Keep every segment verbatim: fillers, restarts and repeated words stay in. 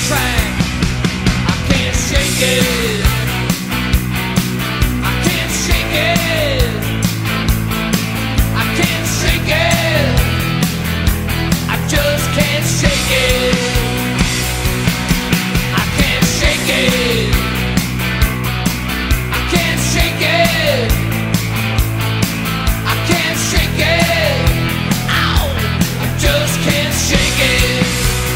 track. I can't shake it. I can't shake it. I can't shake it. I just can't shake it. I can't shake it. I can't shake it. I can't shake it. Ow! I just can't shake it.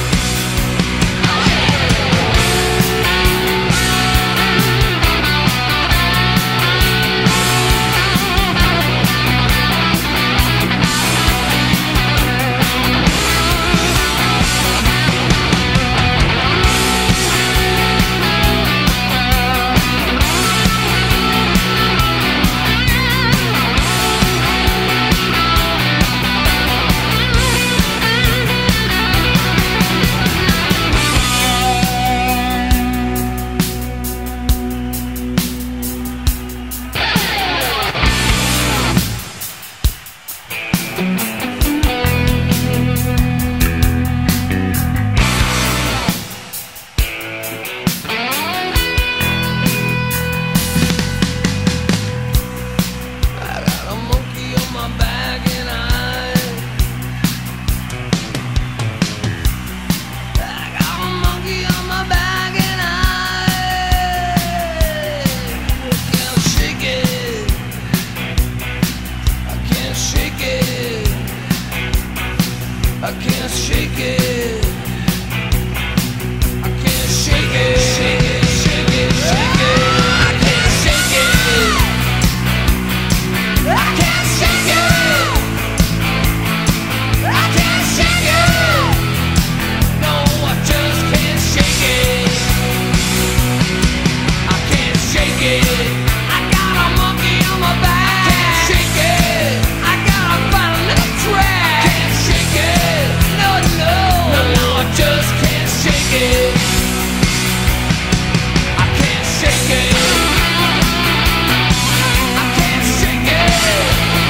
I can't shake it. I can't shake it. Shake it, shake it, shake it. I can't shake it. I can't shake it. I can't shake it. No, I just can't shake it. I can't shake it. I got a monkey on my back. Can't shake it. I gotta find a little track. Can't shake it. No, no, no, no, I just can't shake it. I can't shake it. I can't shake it.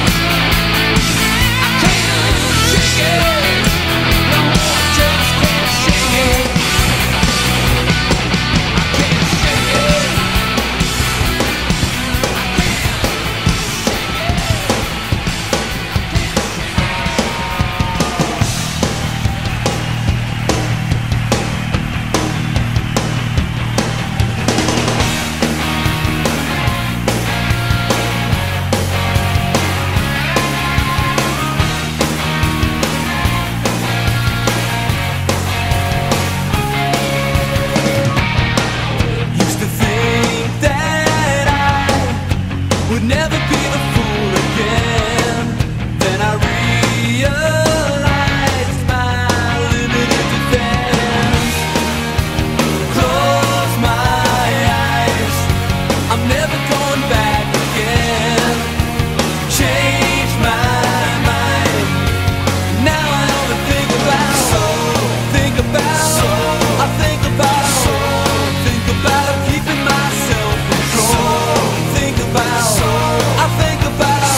I can't shake it. No, I just can't shake it. I can't shake it. Used to think that I would never be the fool again. Then I realized my limited defense. Close my eyes, I'm never going back again. Change my mind, now I only think about, think about, I think about, think about keeping myself in control. Think about, I think about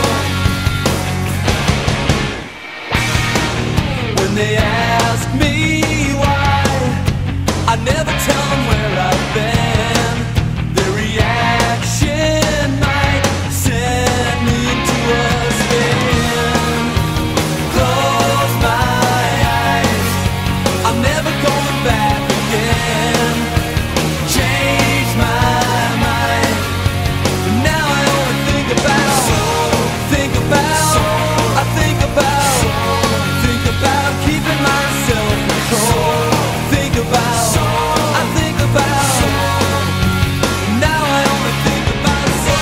when they ask me why, I never tell them where I've been. Their reaction might send me into a spin. Close my eyes, I'm never going back again. Change my mind, now I only think about, think about, I think about, think about keeping myself in control. Think about, I think about, now I only think about.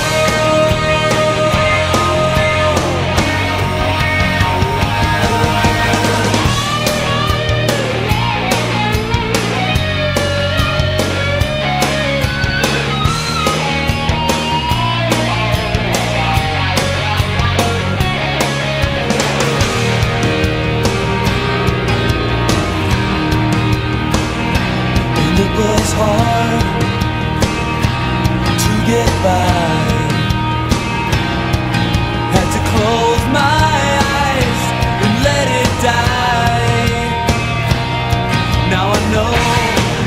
And it was hard to get by. Had to close my eyes and let it die. Now I know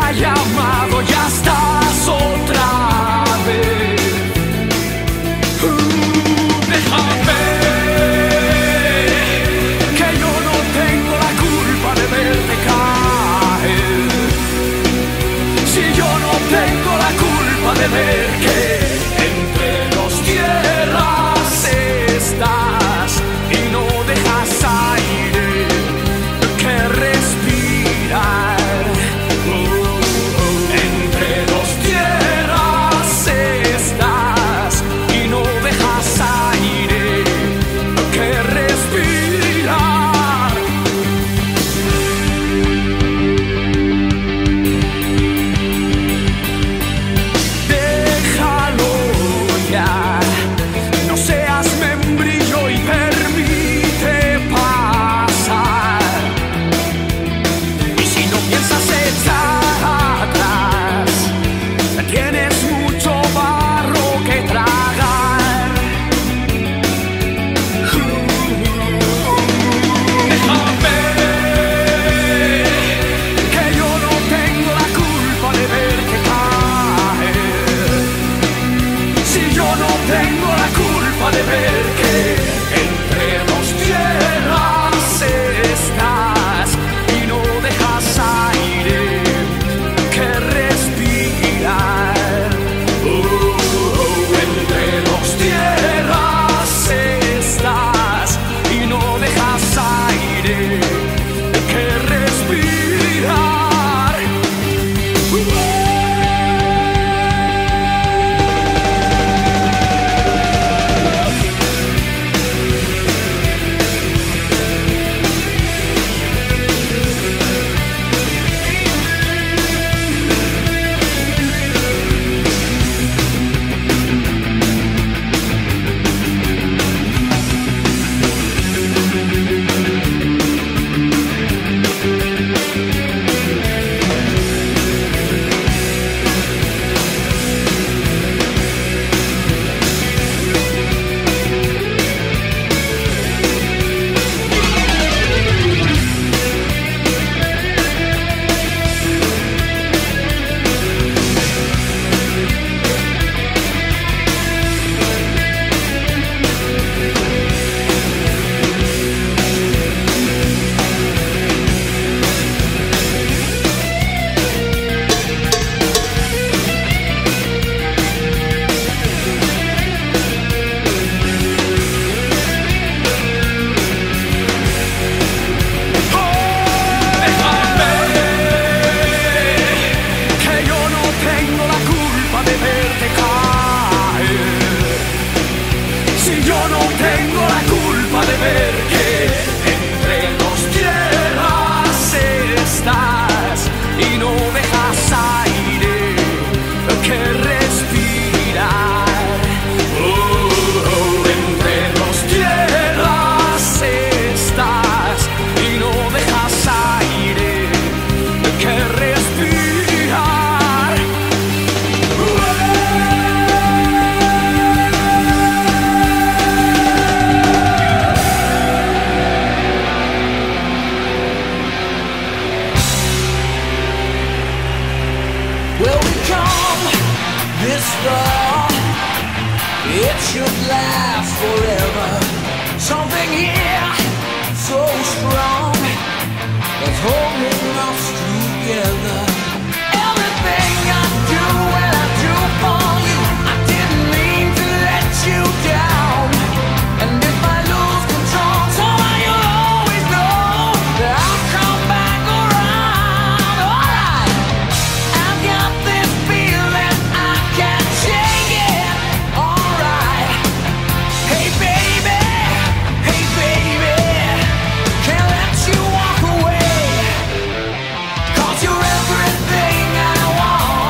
ha llamado, ya estás otra vez. Uh, déjame, que yo no tengo la culpa de verte caer. Si yo no tengo la culpa de ver que entre dos tierras estás y no dejas aire que respirar. Oh, oh. Entre dos tierras estás y no dejas aire que respirar. Déjalo ya, no seas membrillo y permite pasar. Y si no piensas echar atrás, tienes mucho barro que tragar. Déjame, que yo no tengo la culpa de verte caer. Si yo no tengo la culpa de ver que entre dos tierras estás y no dejas aire que respirar. Oh, oh, entre dos tierras estás y no dejas aire que respirar. It should last forever. Something here so strong that's holding us together. Everything I do and I do for you, I didn't mean to let you down. And if I lose control, somehow you'll always know that I'll come back around. Alright, I've got this feeling I can't shake it. Alright, hey baby, hey baby, can't let you walk away, 'cause you're everything I want.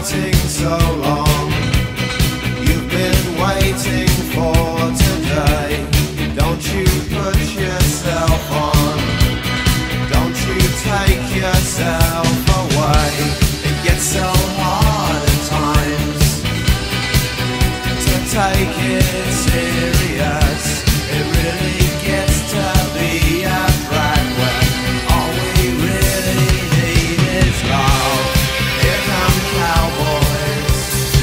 waiting so long. You've been waiting for today. Don't you put yourself on. Don't you take yourself away. It gets so hard at times to take it serious. It really gets to be a drag where all we really need is love. Here come cowboys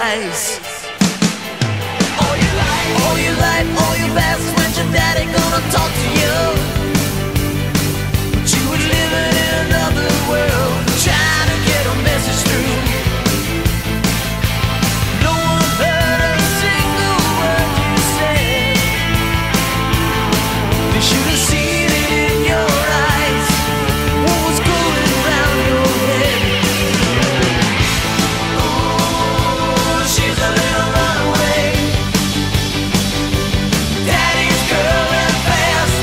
eyes. All your life, all your life, all your past, when's your daddy gonna talk to you? But you were living in another world, trying to get a message through. No one heard a single word you said. They should have seen it in your eyes, what was going around your head. Ooh, she's a little runaway. Daddy's girl ran fast,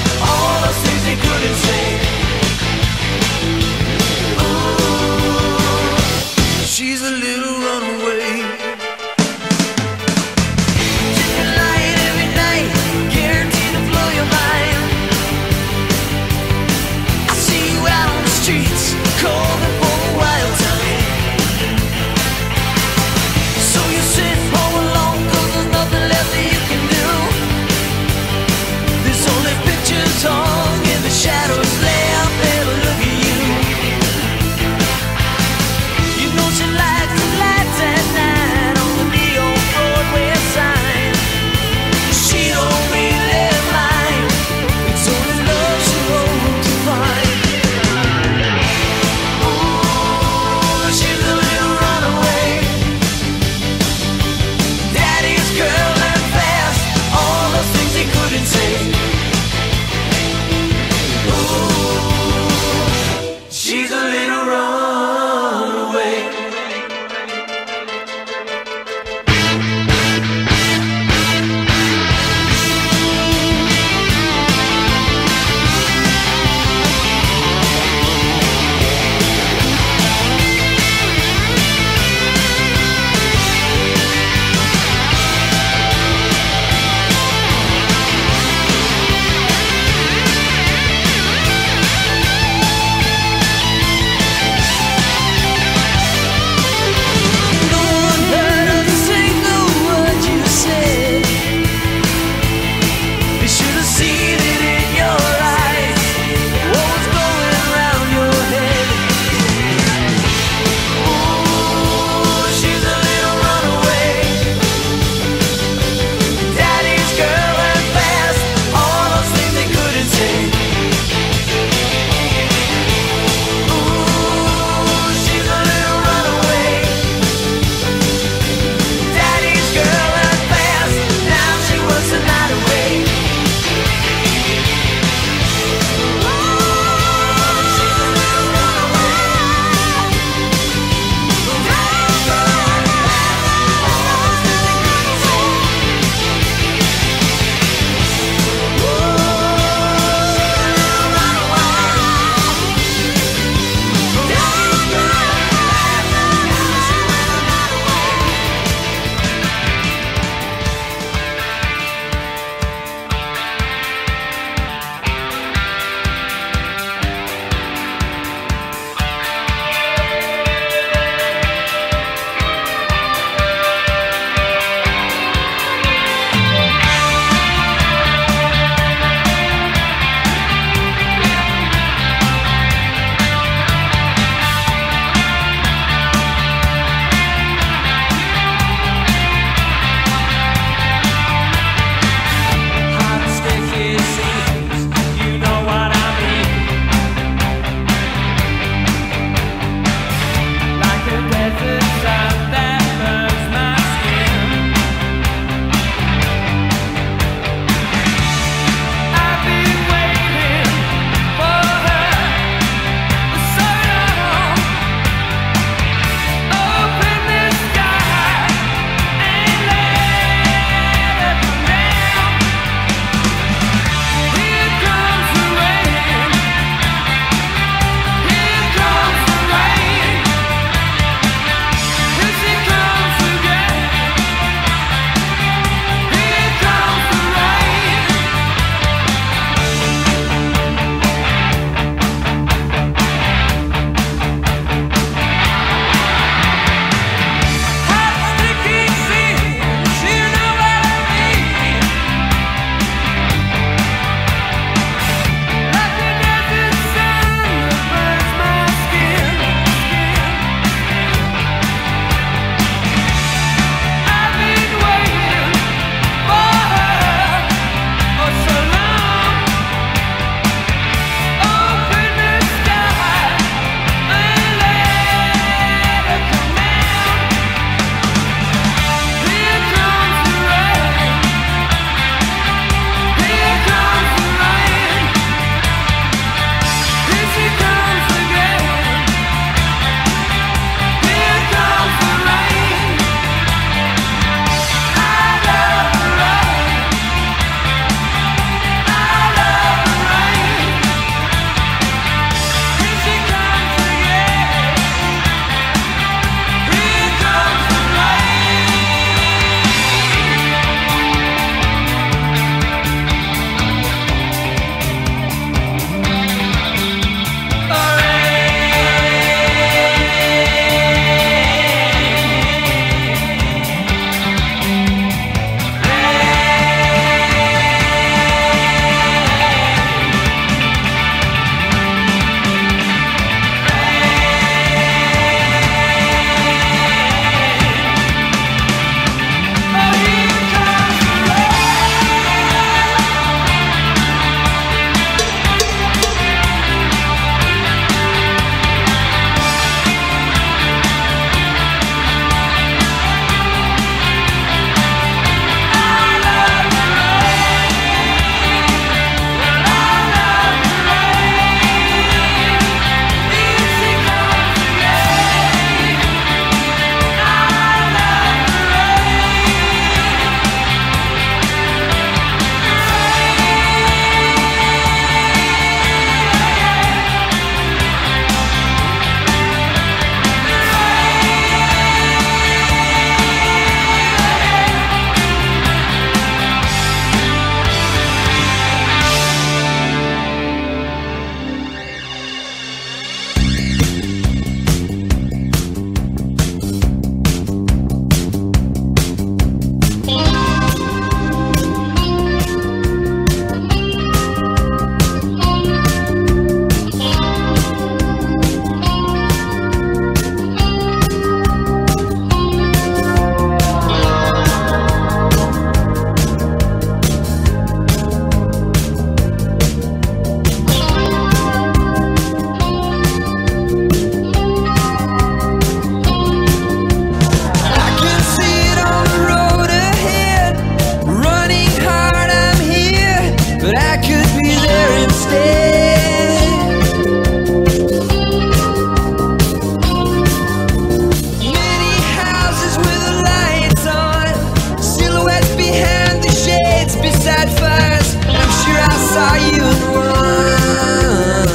one.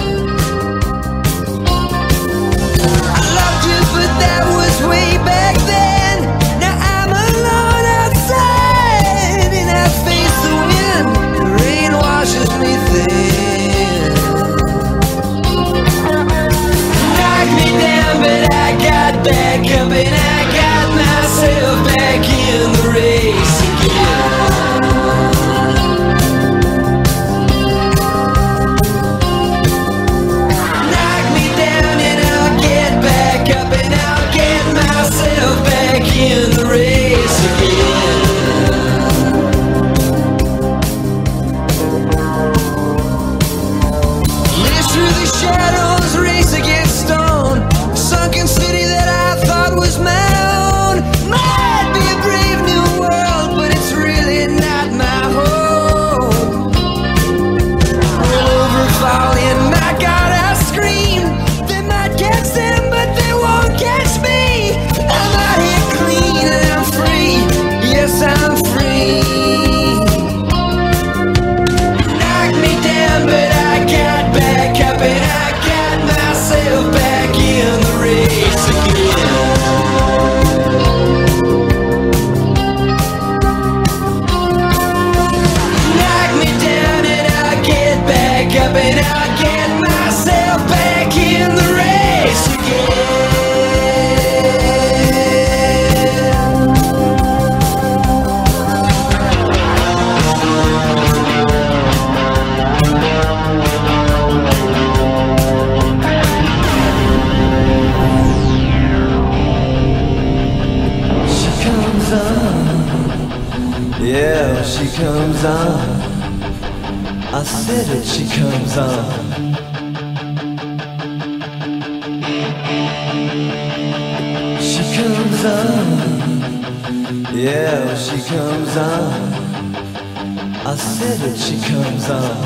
I loved you, but that was way back then. Now I'm alone outside, and I face the wind. The rain washes me thin. Knocked me down, but I got back up, and I got myself back in the race again. Knock me down and I'll get back up, and I'll get myself back in the race again. Live through the shadows, race against stone. Sunken city that I thought was my own. Might be a brave new world, but it's really not my home. Roll over, fall in, my God, I scream. They might catch them, but they won't catch me. I'm out here clean and I'm free. Yes, I'm free. Knocked me down, but I got back up, and I got myself back in the race again. Knock me down and I'll get back up, and I'll get myself back in the race again. She comes on, yeah, she comes on. I said it, she comes on. She comes on, yeah, she comes on. I said it, she comes on.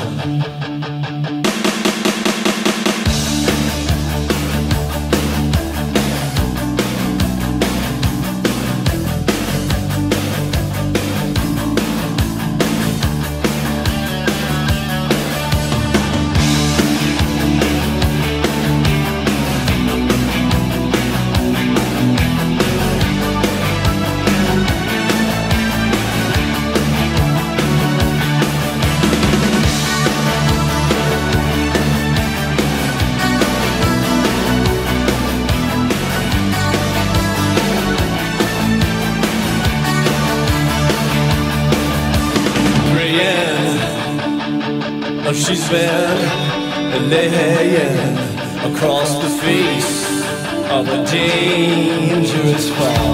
Oh, she's been laying across the face of a dangerous fall,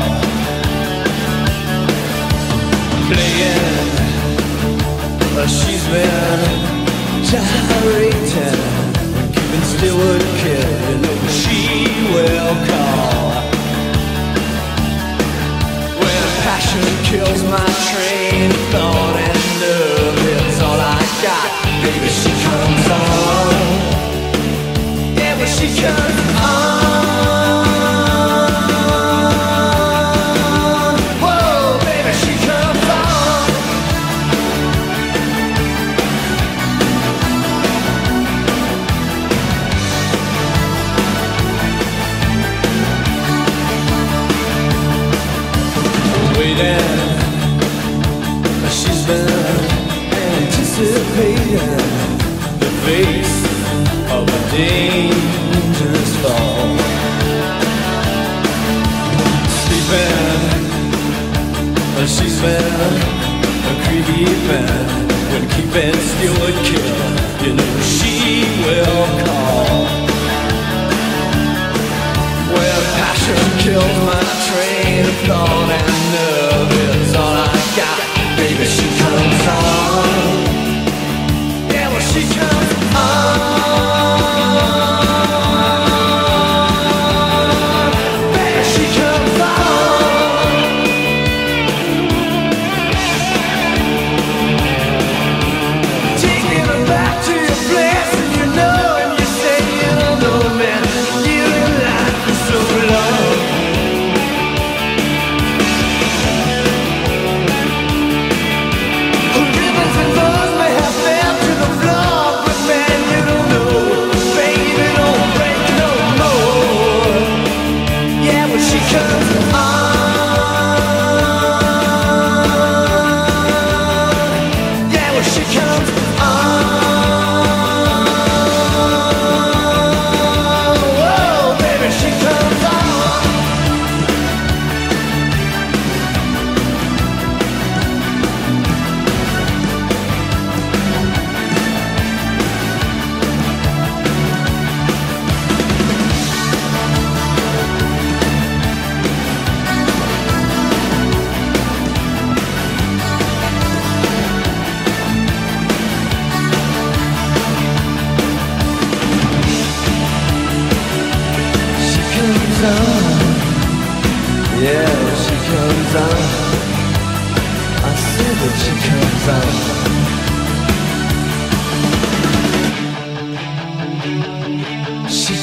playing. Oh, she's been gyrating, keeping still with a kid. You know she will call when passion kills my train of thought and nerve. It's all I got. Baby, she comes on. Yeah, but she comes on. Whoa, baby, she comes on. Waiting, she's been anticipating the face of a dangerous fall. Sleeping, she's been creeping, when keeping still would kill. You know she will call when passion kills my train of thought and nerve. It's all I got. Baby, she comes on. Yeah, well, she comes on. Baby, she comes on. Taking her back.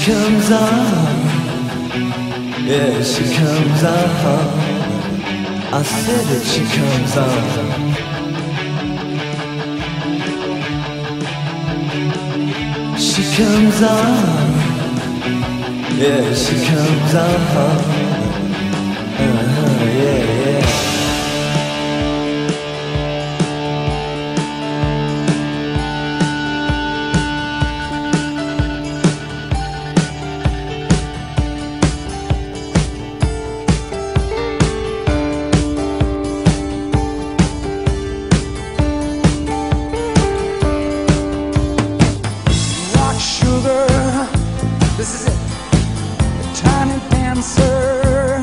comes on, yeah, she comes on. I said that she comes on. She comes on, yeah, she comes on. Uh-huh, yeah, yeah. Rock sugar, this is it. The tiny dancer.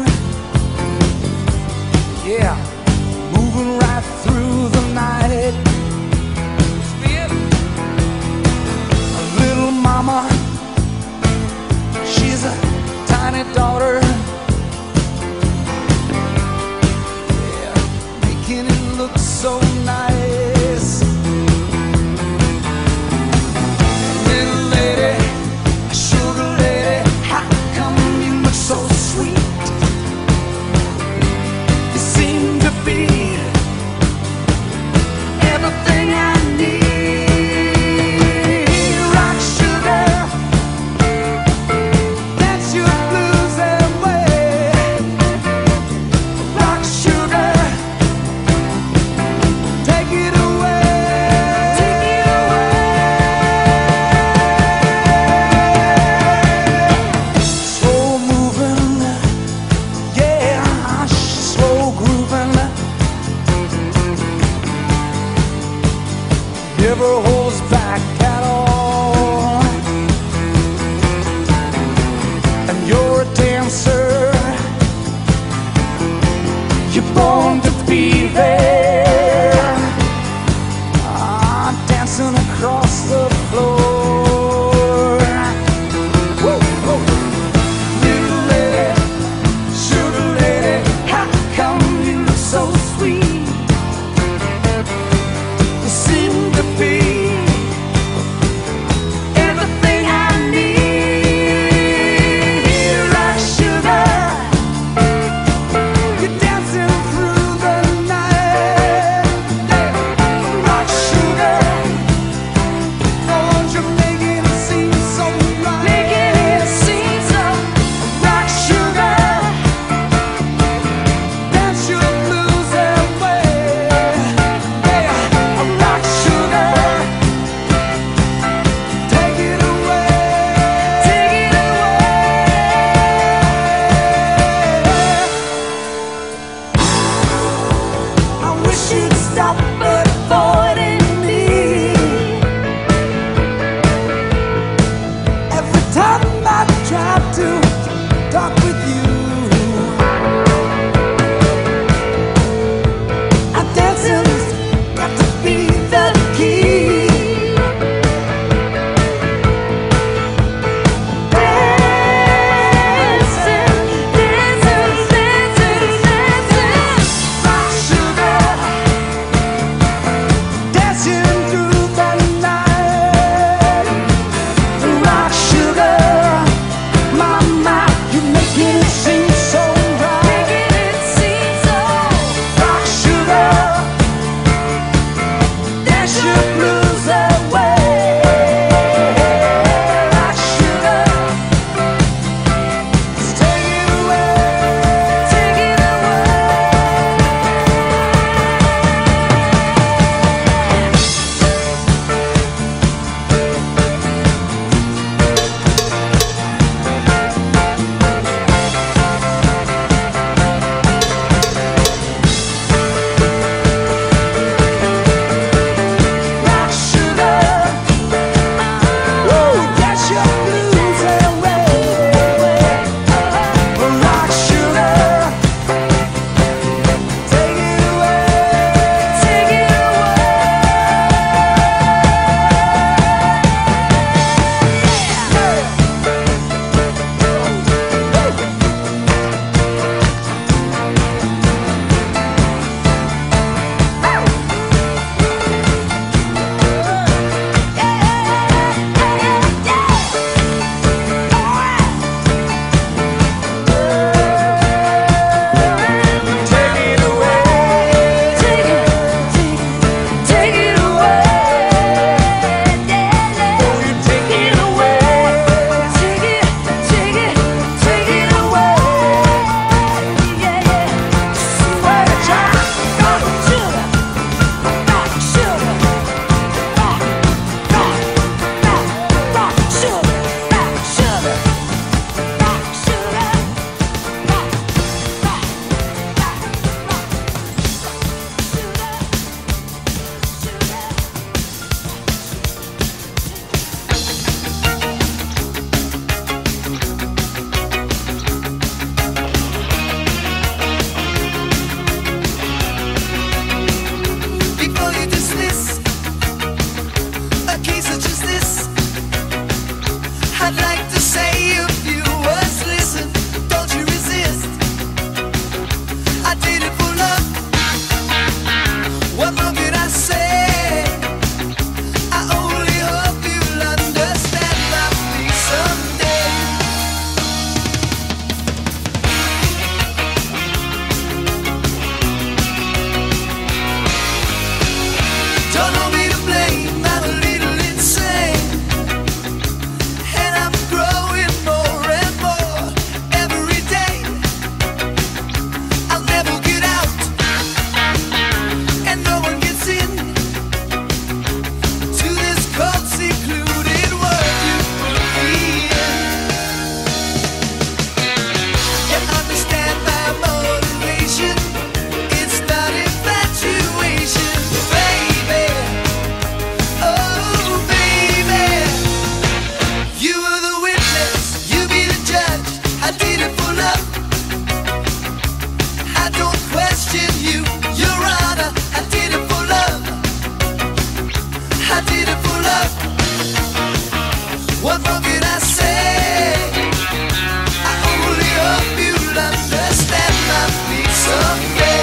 What more can I say? I only hope you'll understand my plea someday.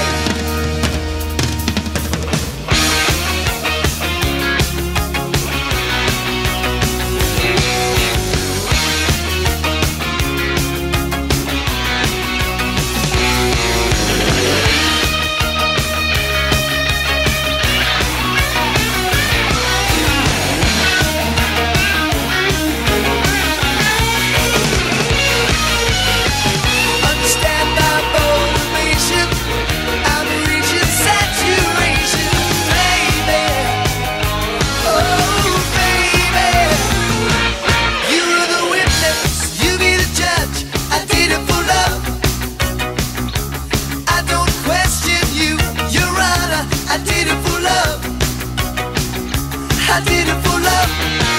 I did it for love.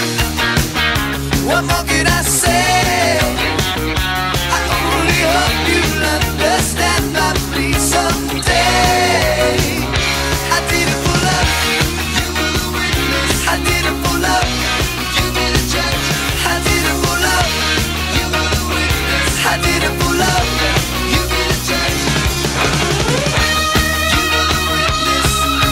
What more can I say? I only hope you'll understand my plea someday. I did it for love. You were the witness. I did it for love. You be the judge. I did it for love. You were the witness. I did it for love. You be the judge. You were the witness.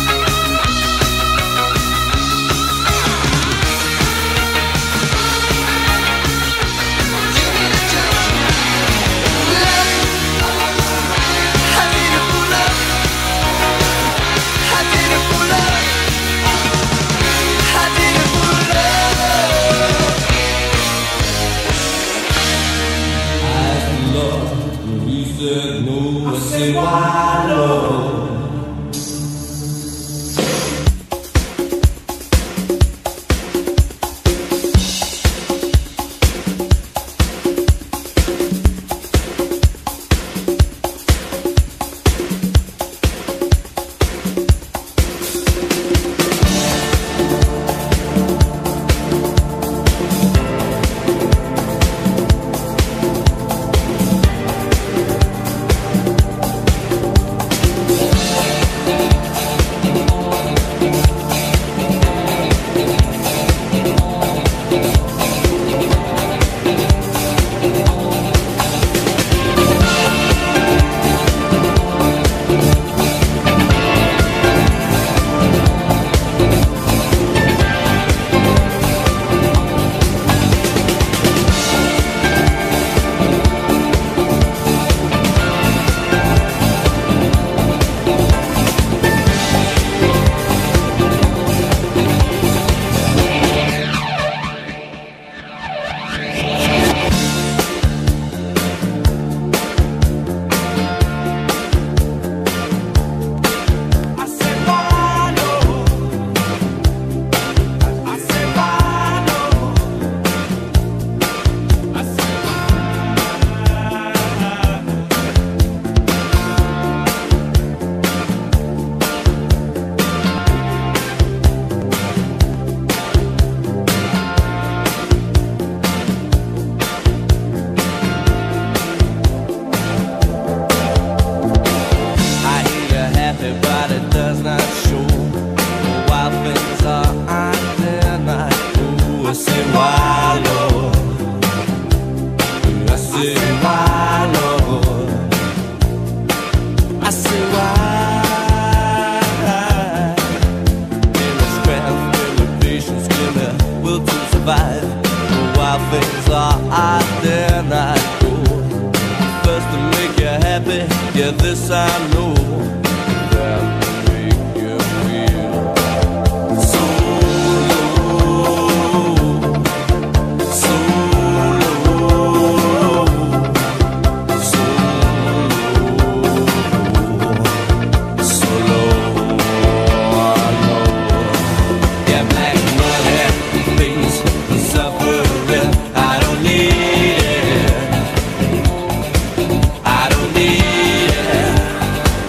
Why, Lord? Yeah, this I know, that will make you feel so low, so low, so low, so low, I know. Yeah, black money, things and suffering, I don't need it, I don't need it.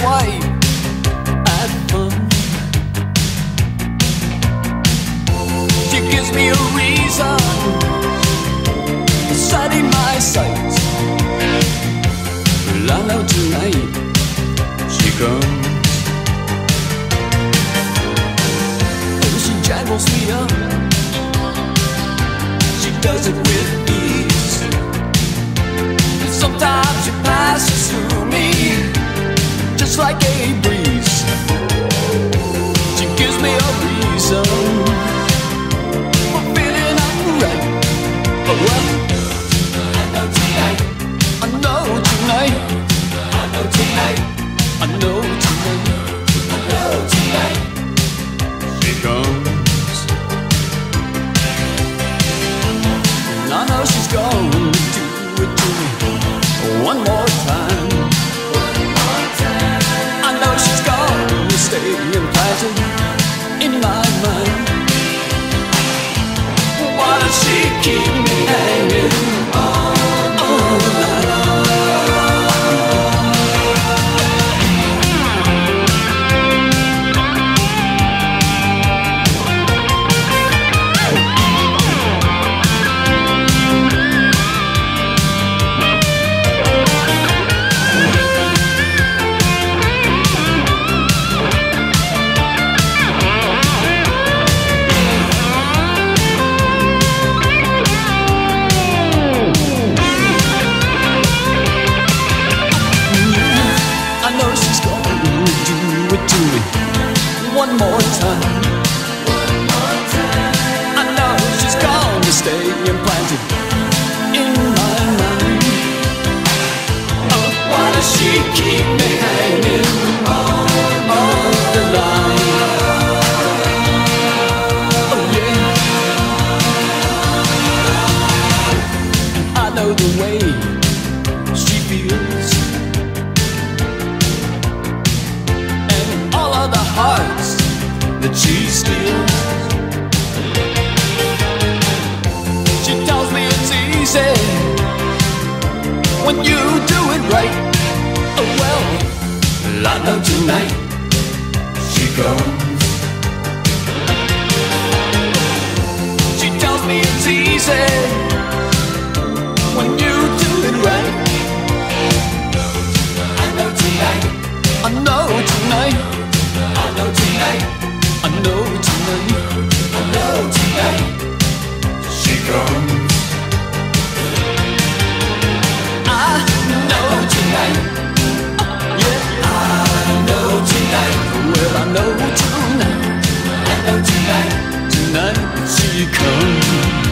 swipe at fun. She gives me a reason, setting my sights. Well, I know tonight she comes. Oh, she jangles me up. She does it with ease. Sometimes she passes through me just like a breeze. She gives me a reason for feeling alright. Oh well, I know tonight, I know tonight, I know tonight, I know tonight, I know tonight she comes. And I know she's going to do it to me one more time. One more time. I know she's gonna stay implanted in my mind. Why does she keep me hanging on all the night? One more time. One more time. I know she's gonna stay implanted in my mind. Oh, why does she keep me hanging on, on the line? Oh yeah. I know the way she feels, and all of the hearts that she steals. She tells me it's easy when you do it right. Oh well, I know tonight she comes. She tells me it's easy when you do it right. I know tonight, I know tonight, I know tonight, I know tonight, I know tonight she comes. I know tonight, yeah, I know tonight. Well, I know tonight, I know tonight, tonight she comes.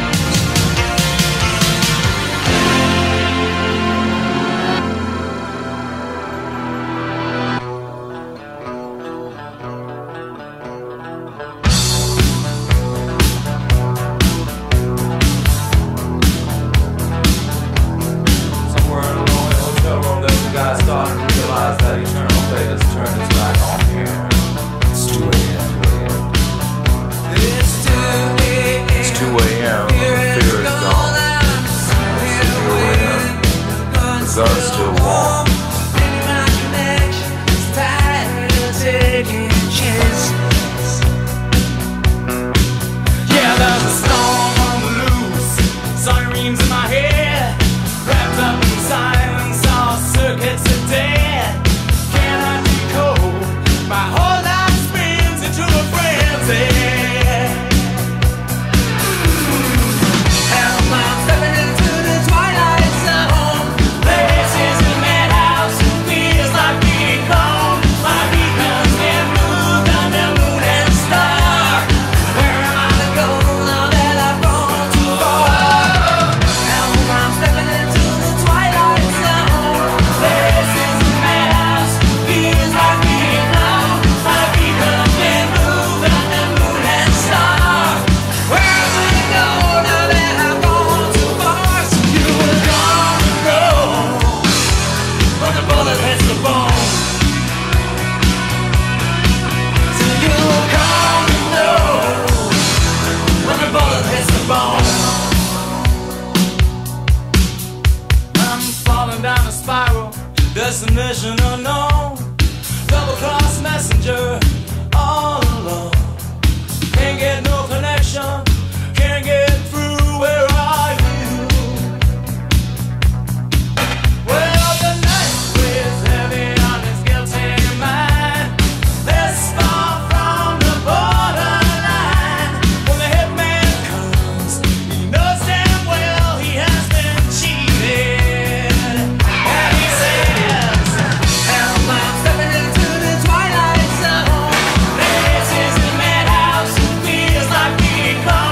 destination unknown. double cross messenger all alone. Can't get no connection, can't get through. Where are you? Well, the night weighs heavy on his guilty mind. This far from the borderline. When the hitman comes, he knows damn well he has been cheated. And he says, "Help, I'm stepping into the twilight zone. This is the madhouse, feels like being called."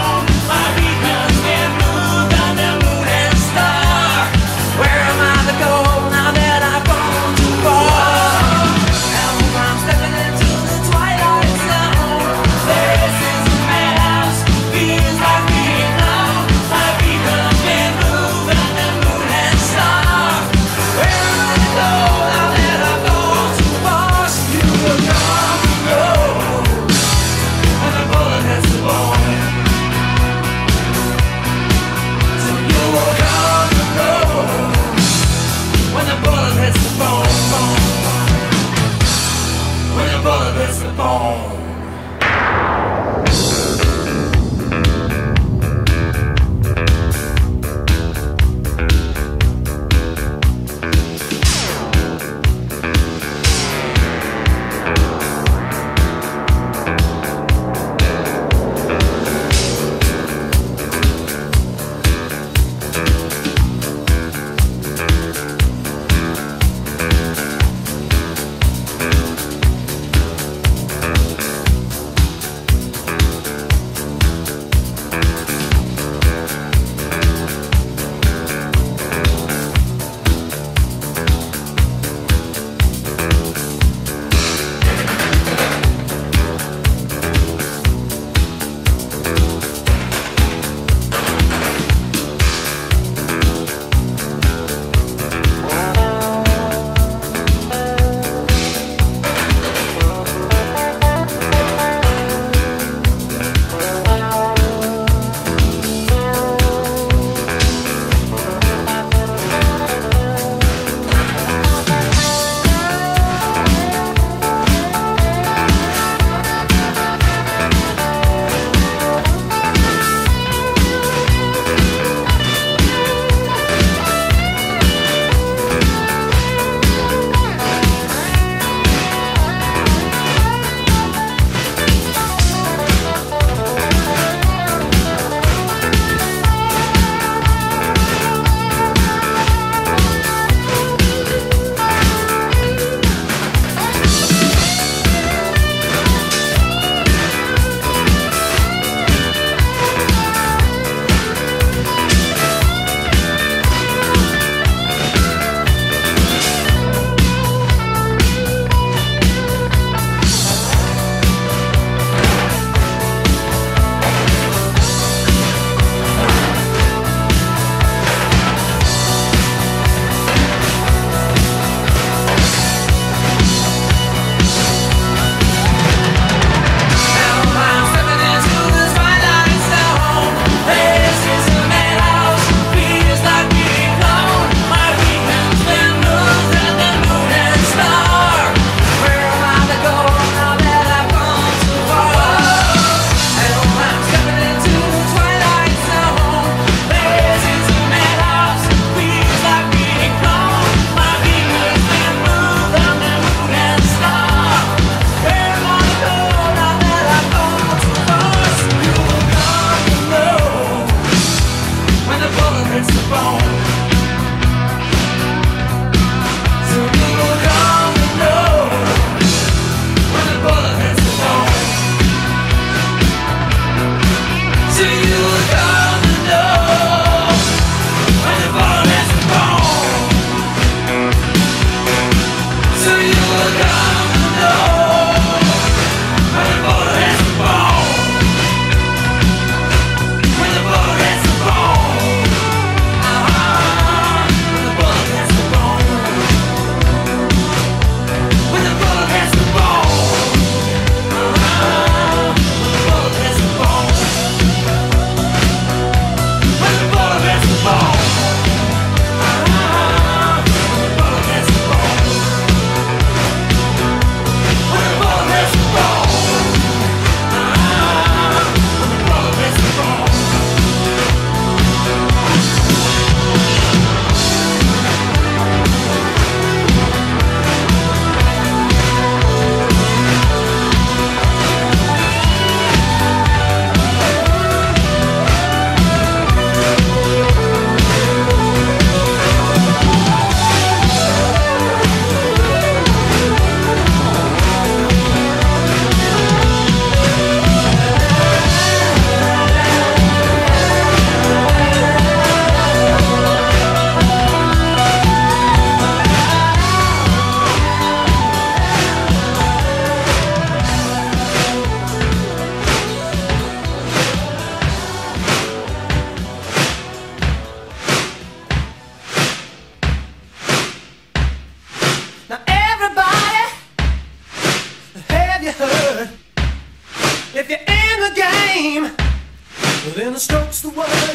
the stroke's the word.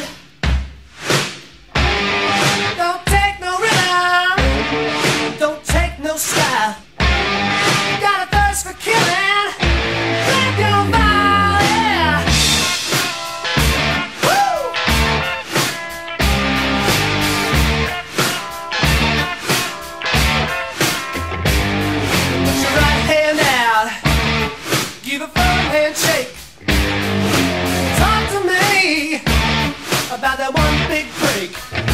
Don't take no rhythm, don't take no style. Got a thirst for killing, grab your fire, yeah. Woo! Put your right hand out, give a firm handshake. Talk to me about that one big break.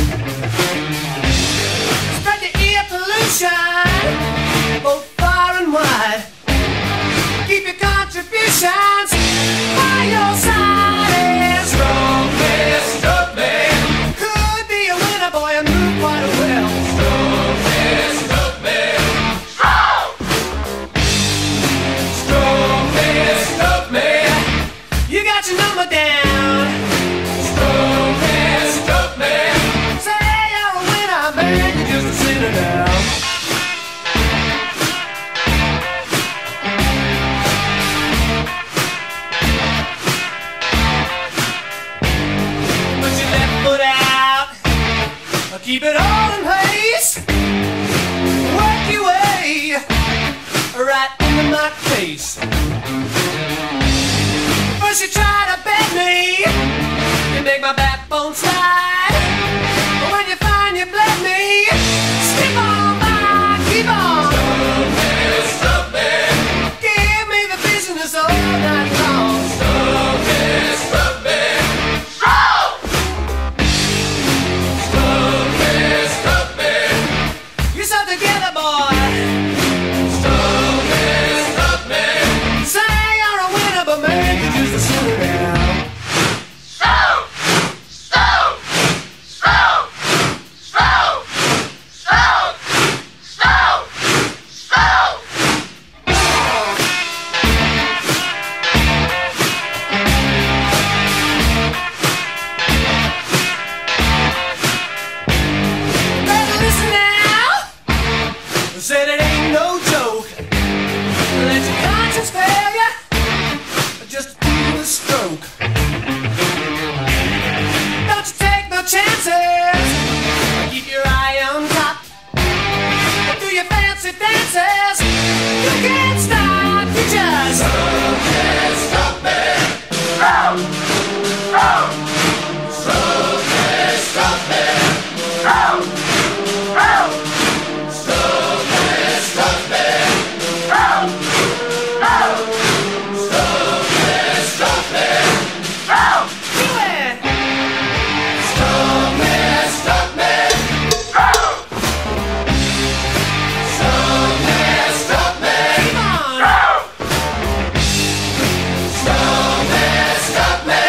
Spread the ear pollution both far and wide. Keep your contributions by your side. And strong man, strong man could be a winner, boy, and move quite well. Strong man, strong man, strong. Strong man, strong man, you got your number down. Strong man, strong man, say you're a winner, man, you're just a sinner now. Keep it all in place. Work your way right into my face. First you try to bend me, you make my backbone slide. But when you find you bled me, skip on by, keep on. Stop me, stop me. Give me the business all night long. Stop me, stop me. Together, boy. Stop me, stop me. Say you're a winner, but man, you're just a sinner now. Stop, stop, stop, stop, stop, stop, stop. Better listen now. Said it ain't no joke. Let your conscience fail ya, just do the stroke. Don't you take no chances. Keep your eye on top. Do your fancy dances. You can't stop. You just can't stop me. Stop, stop, stop me, stop me, stop, stop. Stop me!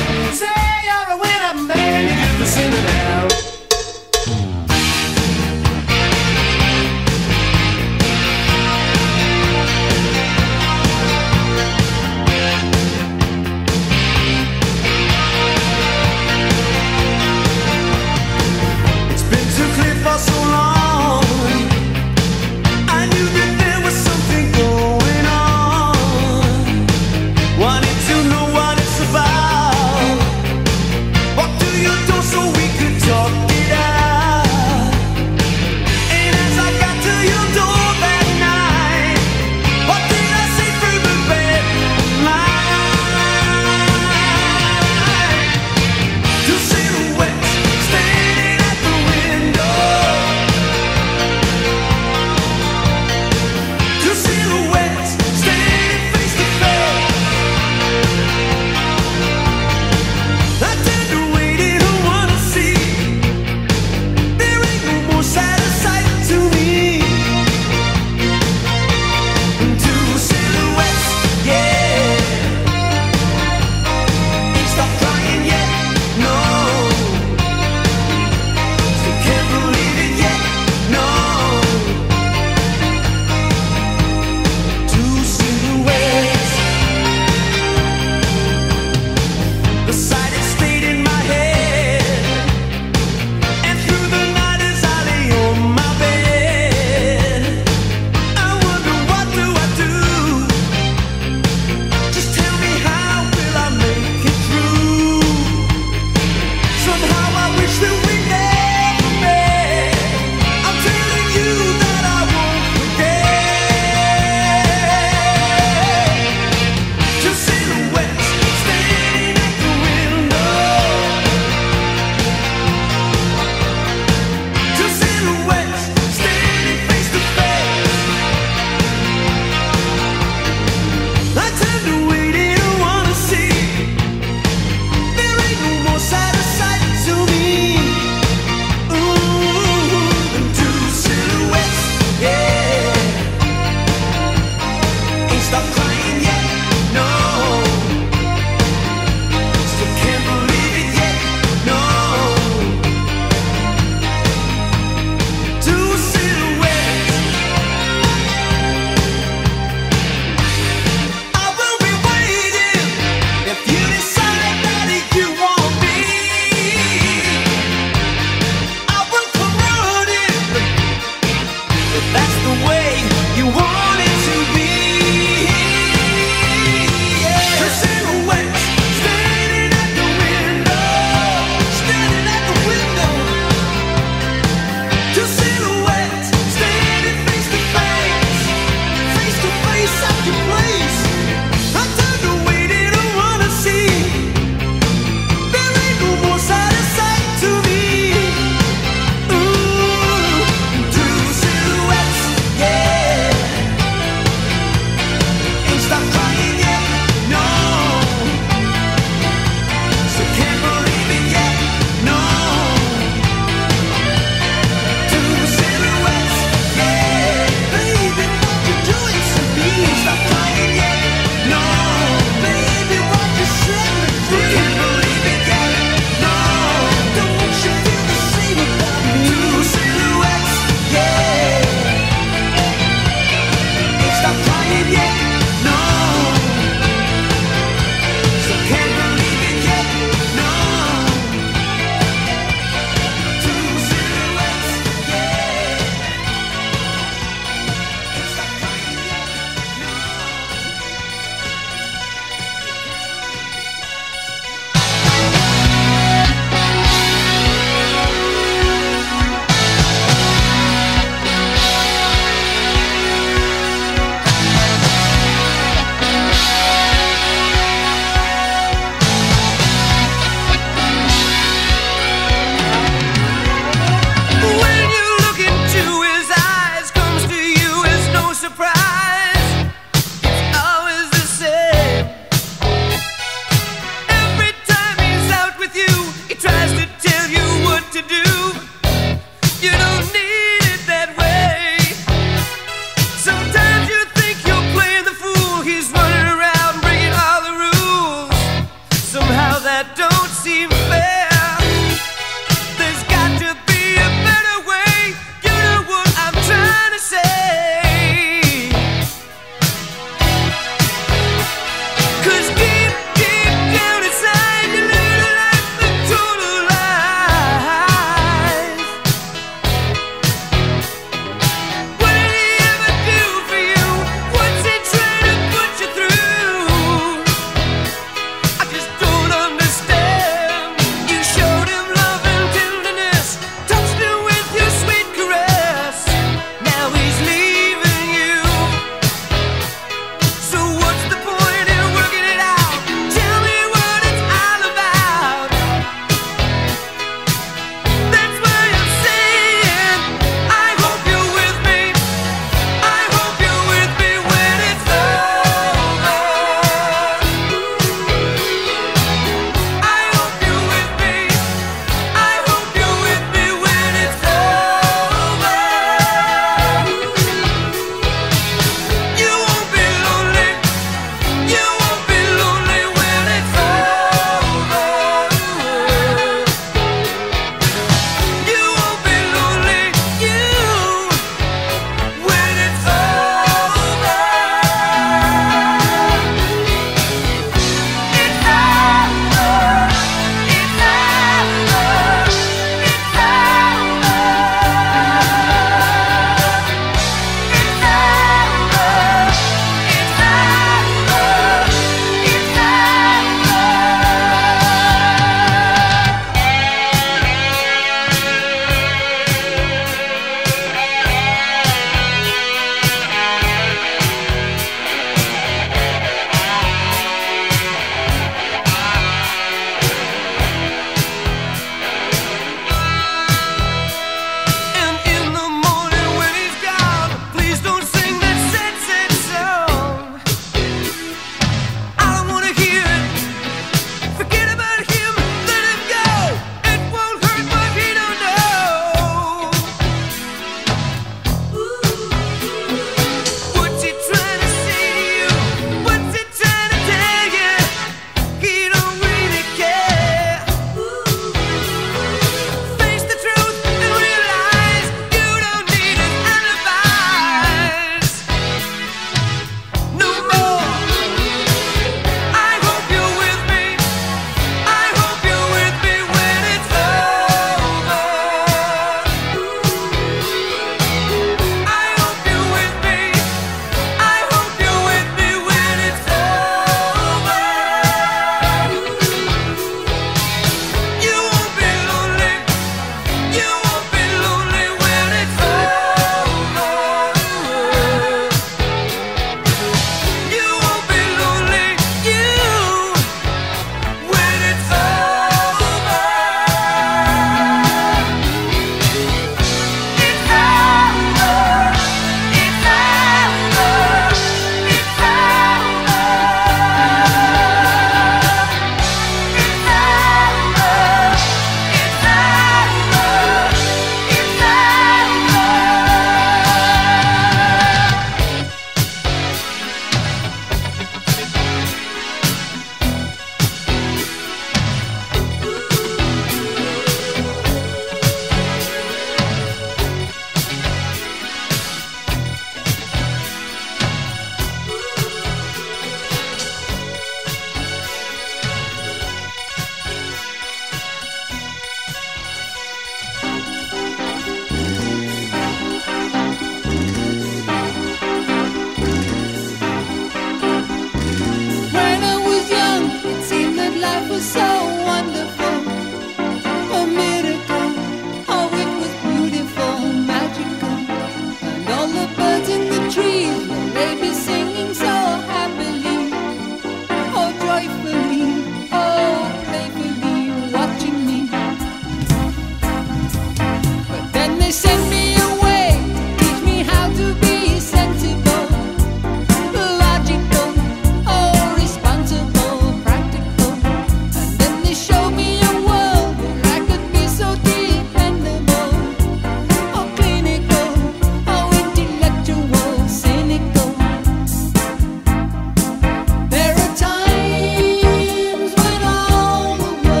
There are times when all the world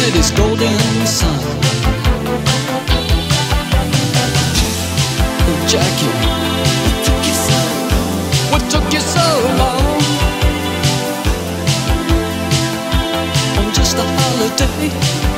city's golden sun. Oh, Jackie, what took you so long? What took you so long? On just a holiday.